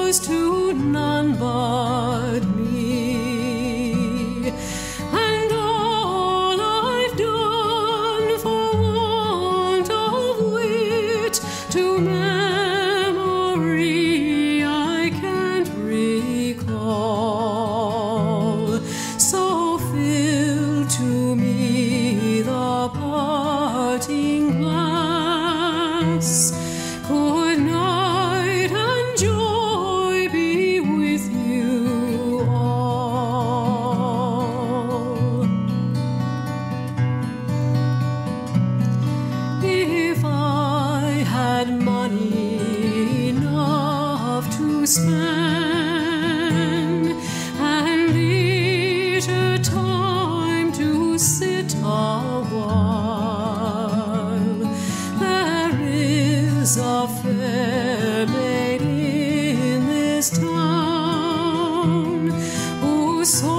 goes to none but me. And all I've done for want of wit to memory I can't recall. So fill to me the parting glass. Good night and joy be with you all. If I had money enough to spend and leisure time to sit a while, there is a fair maid in this town who